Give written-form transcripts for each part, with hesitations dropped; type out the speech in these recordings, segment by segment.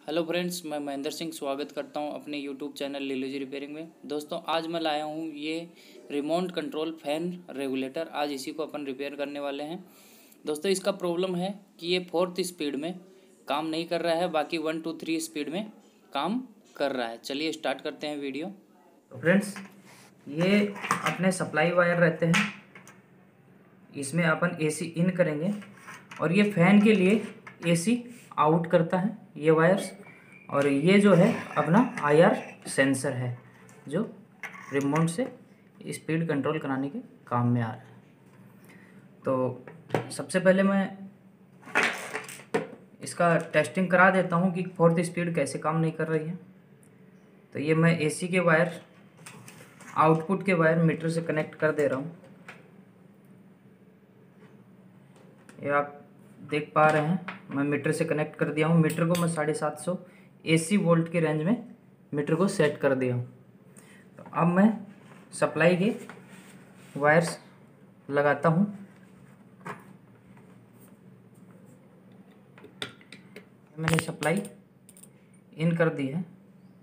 Hello friends, मैं महेंद्र सिंह स्वागत करता हूं अपने यूट्यूब चैनल लीलूजी रिपेयरिंग में। दोस्तों, आज मैं लाया हूं ये रिमोट कंट्रोल फैन रेगुलेटर। आज इसी को अपन रिपेयर करने वाले हैं। दोस्तों, इसका प्रॉब्लम है कि ये 4th स्पीड में काम नहीं कर रहा है, बाकी 1 2 3 स्पीड में काम कर रहा है। चलिए स्टार्ट करते हैं वीडियो। तो फ्रेंड्स, ये अपने सप्लाई वायर रहते हैं, इसमें अपन एसी इन करेंगे और ये फैन के लिए एसी आउट करता है ये वायर्स। और ये जो है अपना आईआर सेंसर है जो रिमोट से स्पीड कंट्रोल कराने के काम में आ रहा है। तो सबसे पहले मैं इसका टेस्टिंग करा देता हूँ कि 4th स्पीड कैसे काम नहीं कर रही है। तो ये मैं एसी के वायर, आउटपुट के वायर मीटर से कनेक्ट कर दे रहा हूँ। ये आप देख पा रहे हैं, मैं मीटर से कनेक्ट कर दिया हूँ। मीटर को मैं 750 AC वोल्ट के रेंज में मीटर को सेट कर दिया हूँ। तो अब मैं सप्लाई के वायर्स लगाता हूँ। मैंने सप्लाई इन कर दी है।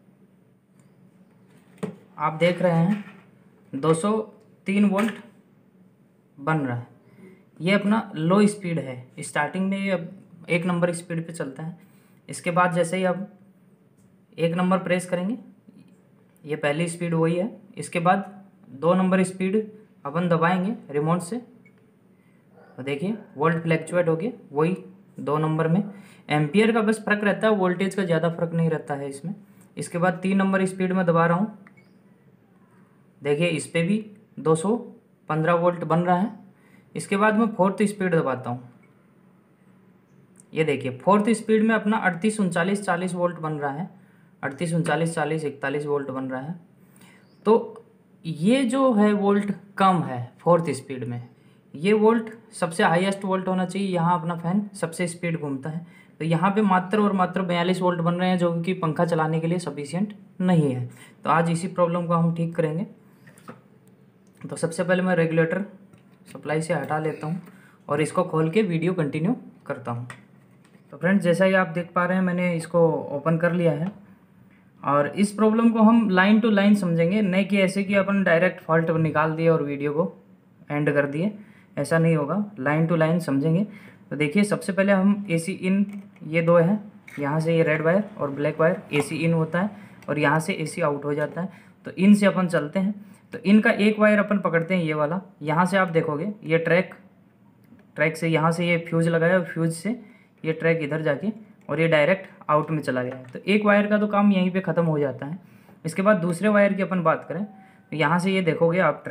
आप देख रहे हैं 203 वोल्ट बन रहा है। ये अपना लो स्पीड है। स्टार्टिंग में ये अब 1 नंबर स्पीड पे चलता है। इसके बाद जैसे ही अब 1 नंबर प्रेस करेंगे, ये पहली स्पीड वही है। इसके बाद 2 नंबर स्पीड अपन दबाएंगे रिमोट से, तो देखिए वोल्ट फ्लैक्चुएट हो गया वही 2 नंबर में। एम्पियर का बस फ़र्क रहता है, वोल्टेज का ज़्यादा फर्क नहीं रहता है इसमें। इसके बाद 3 नंबर स्पीड में दबा रहा हूँ, देखिए इस पर भी 215 वोल्ट बन रहा है। इसके बाद मैं 4th स्पीड दबाता हूँ, ये देखिए 4th स्पीड में अपना 38 39 40 वोल्ट बन रहा है। 38 39 40 41 वोल्ट बन रहा है। तो ये जो है वोल्ट कम है 4th स्पीड में। ये वोल्ट सबसे हाईएस्ट वोल्ट होना चाहिए। यहाँ अपना फैन सबसे स्पीड घूमता है, तो यहाँ पे मात्र और मात्र 42 वोल्ट बन रहे हैं, जो कि पंखा चलाने के लिए सफिशिएंट नहीं है। तो आज इसी प्रॉब्लम को हम ठीक करेंगे। तो सबसे पहले मैं रेगुलेटर सप्लाई से हटा लेता हूँ और इसको खोल के वीडियो कंटिन्यू करता हूँ। तो फ्रेंड्स, जैसा ही आप देख पा रहे हैं, मैंने इसको ओपन कर लिया है। और इस प्रॉब्लम को हम लाइन टू लाइन समझेंगे, नहीं कि ऐसे कि अपन डायरेक्ट फॉल्ट निकाल दिए और वीडियो को एंड कर दिए। ऐसा नहीं होगा, लाइन टू लाइन समझेंगे। तो देखिए, सबसे पहले हम एसी इन, ये 2 है, यहाँ से ये रेड वायर और ब्लैक वायर एसी इन होता है और यहाँ से एसी आउट हो जाता है। तो इन से अपन चलते हैं। तो इनका एक वायर अपन पकड़ते हैं, ये वाला। यहाँ से आप देखोगे ये ट्रैक से यहाँ से ये फ्यूज लगाया और फ्यूज से ये ट्रैक इधर जाके और ये डायरेक्ट आउट में चला गया है। तो एक वायर का तो काम यहीं पे ख़त्म हो जाता है। इसके बाद दूसरे वायर की अपन बात करें, तो यहाँ से ये देखोगे आप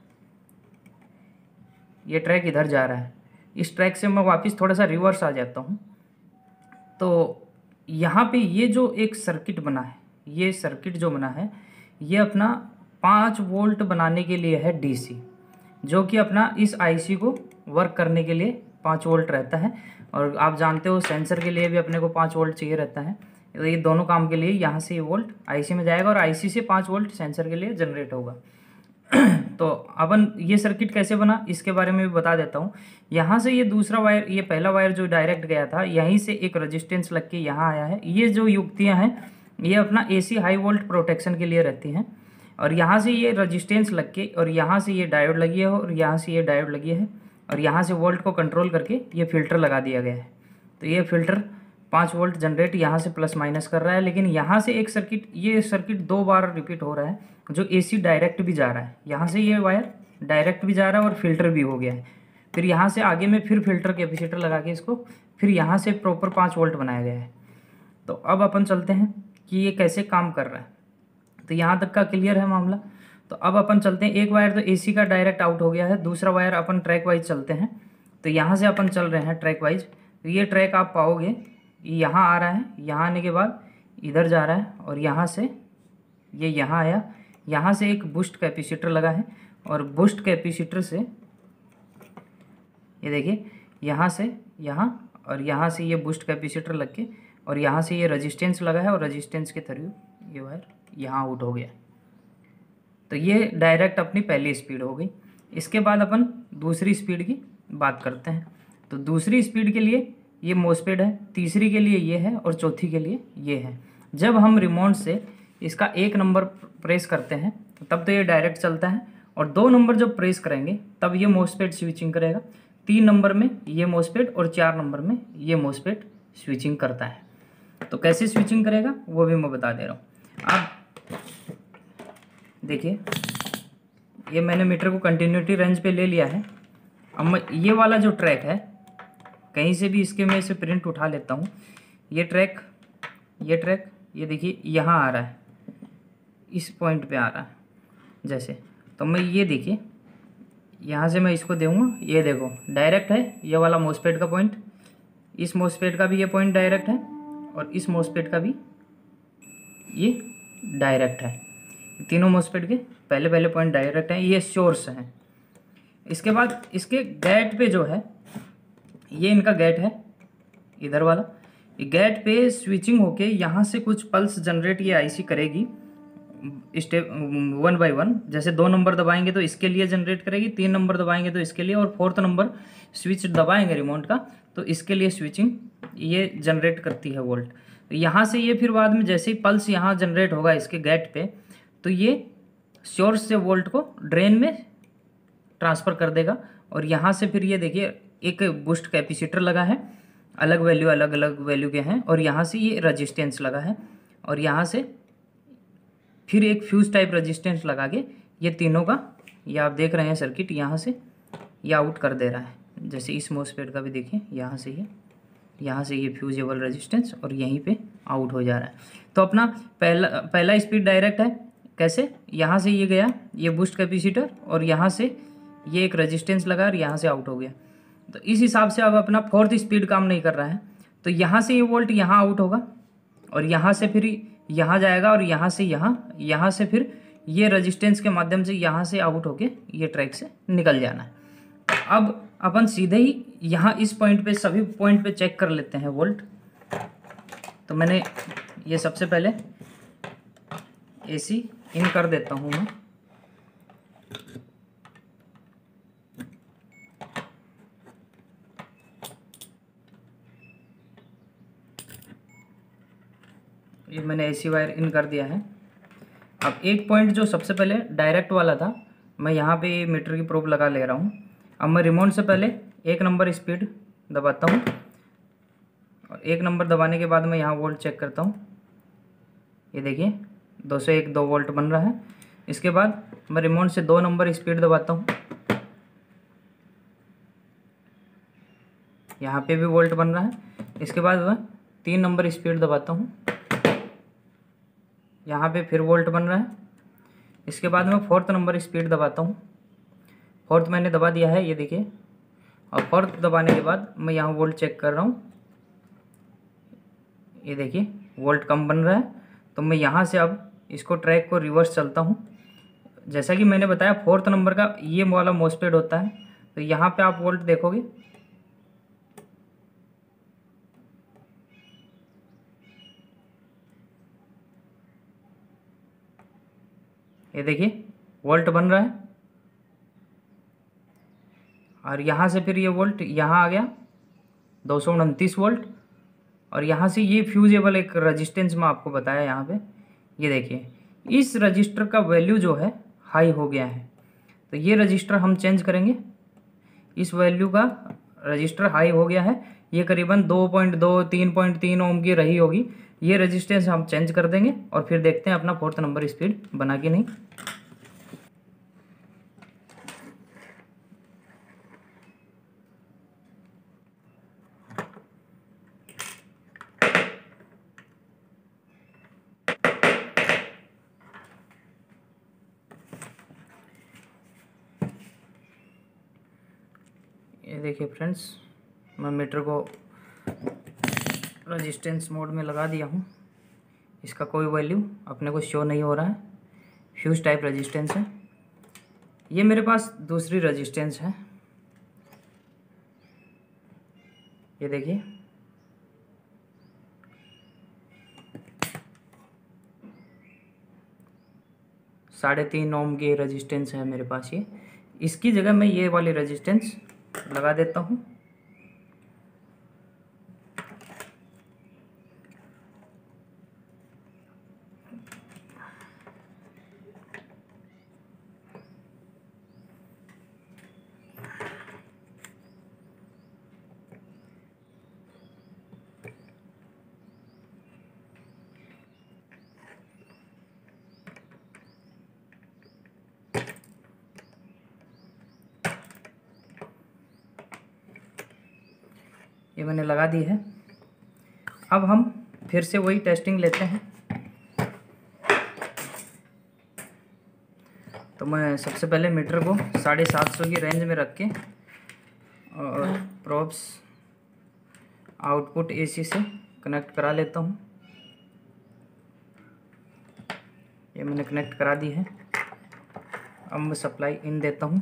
ये ट्रैक इधर जा रहा है। इस ट्रैक से मैं वापस थोड़ा सा रिवर्स आ जाता हूँ। तो यहाँ पे ये जो एक सर्किट बना है, ये सर्किट जो बना है, ये अपना 5 वोल्ट बनाने के लिए है डीसी, जो कि अपना इस आईसी को वर्क करने के लिए 5 वोल्ट रहता है। और आप जानते हो सेंसर के लिए भी अपने को 5 वोल्ट चाहिए रहता है। तो ये दोनों काम के लिए यहाँ से ये वोल्ट आईसी में जाएगा और आईसी से 5 वोल्ट सेंसर के लिए जनरेट होगा। तो अपन ये सर्किट कैसे बना इसके बारे में भी बता देता हूँ। यहाँ से ये दूसरा वायर, ये पहला वायर जो डायरेक्ट गया था, यहीं से एक रजिस्टेंस लग के यहाँ आया है। ये जो युक्तियाँ हैं ये अपना एसी हाई वोल्ट प्रोटेक्शन के लिए रहती हैं। और यहाँ से ये रजिस्टेंस लग के और यहाँ से ये डायोड लगी है और यहाँ से ये डायोड लगी है और यहाँ से वोल्ट को कंट्रोल करके ये फ़िल्टर लगा दिया गया है। तो ये फ़िल्टर 5 वोल्ट जनरेट यहाँ से प्लस माइनस कर रहा है। लेकिन यहाँ से एक सर्किट, ये सर्किट 2 बार रिपीट हो रहा है, जो एसी डायरेक्ट भी जा रहा है। यहाँ से ये वायर डायरेक्ट भी जा रहा है और फिल्टर भी हो गया है। फिर यहाँ से आगे में फिर फिल्टर कैपेसिटर लगा के इसको फिर यहाँ से प्रॉपर 5 वोल्ट बनाया गया है। तो अब अपन चलते हैं कि ये कैसे काम कर रहा है। तो यहाँ तक का क्लियर है मामला। तो अब अपन चलते हैं, एक वायर तो एसी का डायरेक्ट आउट हो गया है, दूसरा वायर अपन ट्रैक वाइज चलते हैं। तो यहाँ से अपन चल रहे हैं ट्रैक वाइज। तो ये ट्रैक आप पाओगे यहाँ आ रहा है, यहाँ आने के बाद इधर जा रहा है और यहाँ से ये यहाँ आया। यहाँ से एक बूस्ट कैपेसिटर लगा है और बूस्ट कैपेसिटर से ये देखिए यहाँ से यहाँ और यहाँ से ये बूस्ट कैपेसिटर लग के और यहाँ से ये रजिस्टेंस लगा है और रजिस्टेंस के थ्रू ये वायर यहाँ आउट हो गया। तो ये डायरेक्ट अपनी पहली स्पीड हो गई। इसके बाद अपन दूसरी स्पीड की बात करते हैं। तो दूसरी स्पीड के लिए ये मोसपेड है, तीसरी के लिए ये है और चौथी के लिए ये है। जब हम रिमोट से इसका 1 नंबर प्रेस करते हैं तब तो ये डायरेक्ट चलता है, और 2 नंबर जब प्रेस करेंगे तब ये मोसपेड स्विचिंग करेगा। 3 नंबर में ये मोसपेड और 4 नंबर में ये मोसपेड स्विचिंग करता है। तो कैसे स्विचिंग करेगा वो भी मैं बता दे रहा हूँ। आप देखिए, ये मैंने मीटर को कंटिन्यूटी रेंज पे ले लिया है। अब मैं ये वाला जो ट्रैक है, कहीं से भी इसके मैं इसे प्रिंट उठा लेता हूँ। ये ट्रैक ये देखिए यहाँ आ रहा है, इस पॉइंट पे आ रहा है जैसे। तो मैं ये देखिए यहाँ से मैं इसको दूँगा, ये देखो डायरेक्ट है ये वाला मोसपेड का पॉइंट, इस मोसपेड का भी ये पॉइंट डायरेक्ट है और इस मोसपेड का भी ये डायरेक्ट है। तीनों मोसपेड के पहले पहले पॉइंट डायरेक्ट हैं, ये सोर्स हैं। इसके बाद इसके गेट पे जो है, ये इनका गेट है इधर वाला, ये गेट पे स्विचिंग होके यहाँ से कुछ पल्स जनरेट ये आईसी करेगी स्टेप 1 बाय 1। जैसे 2 नंबर दबाएंगे तो इसके लिए जनरेट करेगी, 3 नंबर दबाएंगे तो इसके लिए, और 4th नंबर स्विच दबाएंगे रिमोट का तो इसके लिए स्विचिंग ये जनरेट करती है वोल्ट। तो यहाँ से ये फिर बाद में जैसे ही पल्स यहाँ जनरेट होगा इसके गेट पे, तो ये सोर्स से वोल्ट को ड्रेन में ट्रांसफ़र कर देगा। और यहाँ से फिर ये देखिए एक बूस्ट कैपेसिटर लगा है, अलग अलग वैल्यू के हैं, और यहाँ से ये रजिस्टेंस लगा है, और यहाँ से फिर एक फ्यूज टाइप रजिस्टेंस लगा के ये तीनों का, ये आप देख रहे हैं सर्किट, यहाँ से ये आउट कर दे रहा है। जैसे इस मोसपेड का भी देखिए, यहाँ से ये फ्यूजेबल रेजिस्टेंस और यहीं पे आउट हो जा रहा है। तो अपना पहला स्पीड डायरेक्ट है। कैसे? यहाँ से ये गया ये बूस्ट कैपेसिटर, और यहाँ से ये एक रेजिस्टेंस लगा और यहाँ से आउट हो गया। तो इस हिसाब से अब अपना 4th स्पीड काम नहीं कर रहा है, तो यहाँ से ये वोल्ट यहाँ आउट होगा, और यहाँ से फिर यहाँ जाएगा, और यहाँ से फिर ये रेजिस्टेंस के माध्यम से यहाँ से आउट होके ये ट्रैक से निकल जाना है। अब अपन सीधे ही यहाँ इस पॉइंट पे, सभी पॉइंट पे चेक कर लेते हैं वोल्ट। तो मैंने ये सबसे पहले एसी इन कर देता हूँ मैं। ये मैंने एसी वायर इन कर दिया है। अब एक पॉइंट जो सबसे पहले डायरेक्ट वाला था, मैं यहाँ पे मीटर की प्रोब लगा ले रहा हूँ। अब मैं रिमोट से पहले 1 नंबर स्पीड दबाता हूँ, और 1 नंबर दबाने के बाद मैं यहाँ वोल्ट चेक करता हूँ। ये देखिए 2 वोल्ट बन रहा है। इसके बाद मैं रिमोट से 2 नंबर स्पीड दबाता हूँ, यहाँ पे भी वोल्ट बन रहा है। इसके बाद मैं 3 नंबर स्पीड दबाता हूँ, यहाँ पे फिर वोल्ट बन रहा है। इसके बाद मैं 4th नंबर स्पीड दबाता हूँ, 4th मैंने दबा दिया है, ये देखिए। और 4th दबाने के बाद मैं यहाँ वोल्ट चेक कर रहा हूँ, ये देखिए वोल्ट कम बन रहा है। तो मैं यहाँ से अब इसको ट्रैक को रिवर्स चलता हूँ। जैसा कि मैंने बताया 4th नंबर का ये वाला मोसपेड होता है, तो यहाँ पे आप वोल्ट देखोगे, ये देखिए वोल्ट बन रहा है। और यहाँ से फिर ये वोल्ट यहाँ आ गया 229 वोल्ट, और यहाँ से ये फ्यूजेबल एक रजिस्टेंस में आपको बताया यहाँ पे, ये देखिए इस रजिस्टर का वैल्यू जो है हाई हो गया है। तो ये रजिस्टर हम चेंज करेंगे, इस वैल्यू का रजिस्टर हाई हो गया है, ये करीबन 2.2 3.3 ओम की रही होगी। ये रेजिस्टेंस हम चेंज कर देंगे और फिर देखते हैं अपना 4th नंबर स्पीड बना कि नहीं। ये देखिए फ्रेंड्स, मैं मीटर को रेजिस्टेंस मोड में लगा दिया हूँ। इसका कोई वैल्यू अपने को शो नहीं हो रहा है, फ्यूज टाइप रेजिस्टेंस है। ये मेरे पास दूसरी रेजिस्टेंस है, ये देखिए 3.5 ओम की रेजिस्टेंस है मेरे पास। ये इसकी जगह मैं ये वाली रेजिस्टेंस लगा देता हूँ। ये मैंने लगा दी है। अब हम फिर से वही टेस्टिंग लेते हैं। तो मैं सबसे पहले मीटर को 750 की रेंज में रख के और प्रोब्स आउटपुट एसी से कनेक्ट करा लेता हूँ। ये मैंने कनेक्ट करा दी है। अब मैं सप्लाई इन देता हूँ।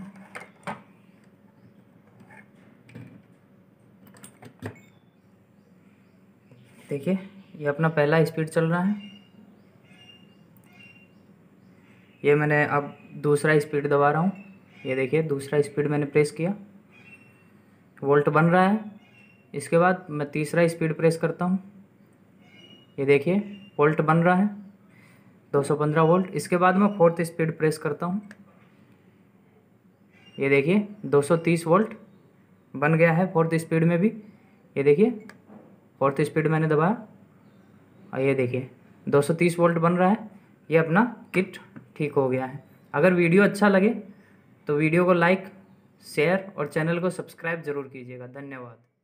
देखिए ये अपना पहला स्पीड चल रहा है। ये मैंने अब दूसरा स्पीड दबा रहा हूँ। ये देखिए दूसरा स्पीड मैंने प्रेस किया, वोल्ट बन रहा है। इसके बाद मैं तीसरा स्पीड प्रेस करता हूँ। ये देखिए वोल्ट बन रहा है 215 वोल्ट। इसके बाद मैं फोर्थ स्पीड प्रेस करता हूँ। ये देखिए 230 वोल्ट बन गया है फोर्थ स्पीड में भी। ये देखिए फोर्थ स्पीड मैंने दबाया और ये देखिए 230 वोल्ट बन रहा है। ये अपना किट ठीक हो गया है। अगर वीडियो अच्छा लगे तो वीडियो को लाइक, शेयर और चैनल को सब्सक्राइब ज़रूर कीजिएगा। धन्यवाद।